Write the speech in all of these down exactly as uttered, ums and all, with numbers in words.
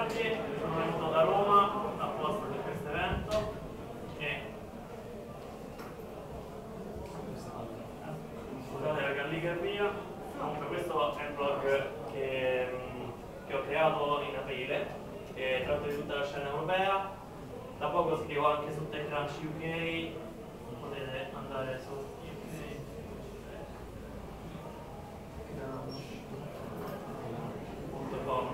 Sgarbi, sono venuto da Roma apposta per questo evento e scusate la calligrafia. Comunque questo è il blog che, che ho creato in aprile e tratto di tutta la scena europea. Da poco scrivo anche su TechCrunch U K, potete andare su U K punto com.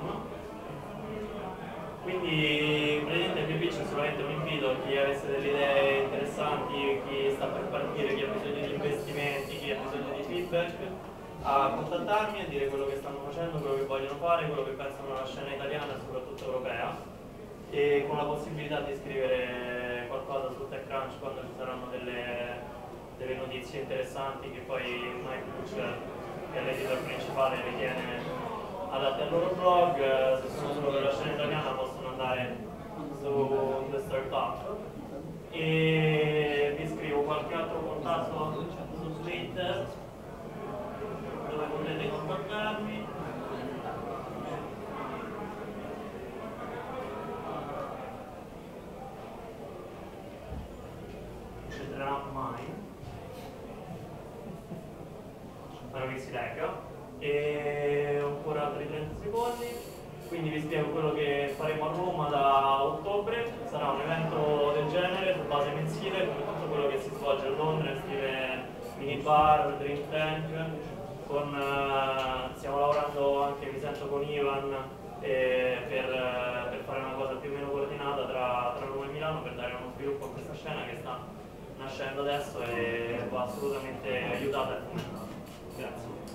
Quindi praticamente il mio pitch è solamente un invito a chi avesse delle idee interessanti, chi sta per partire, chi ha bisogno di investimenti, chi ha bisogno di feedback, a contattarmi e dire quello che stanno facendo, quello che vogliono fare, quello che pensano alla scena italiana e soprattutto europea, e con la possibilità di scrivere qualcosa su TechCrunch quando ci saranno delle, delle notizie interessanti che poi Mike Buch, che è l'editor principale, ritiene adatte al loro blog. Se sono solo per la scena italiana possono andare su The Startup, e vi scrivo qualche altro contatto su Twitter dove potete contattarmi. Non c'entrerà mai, spero che si legga. E ho ancora altri trenta secondi, quindi vi spiego quello che faremo a Roma da ottobre. Sarà un evento del genere su base mensile, come tutto quello che si svolge a Londra, in stile minibar, drink tank. Con, uh, stiamo lavorando anche, mi sento, con Ivan eh, per, uh, per fare una cosa più o meno coordinata tra, tra Roma e Milano, per dare uno sviluppo a questa scena che sta nascendo adesso e va assolutamente aiutata e fomentata. Grazie.